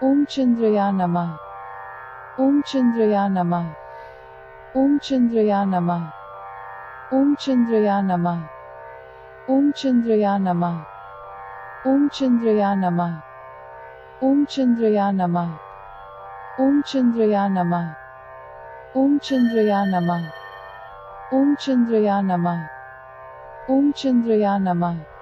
ओम चंद्रया नमः। ओम चंद्रया नमः। ओम चंद्रया नमः। ओम चंद्रया नमः। ओम चंद्रया नमः। ओम चंद्रया नमः। ओम चंद्रया नमः। ओम चंद्रया नमः। ओम चंद्रया नमः। ओम चंद्रया नमः। ओम चंद्रया नमः।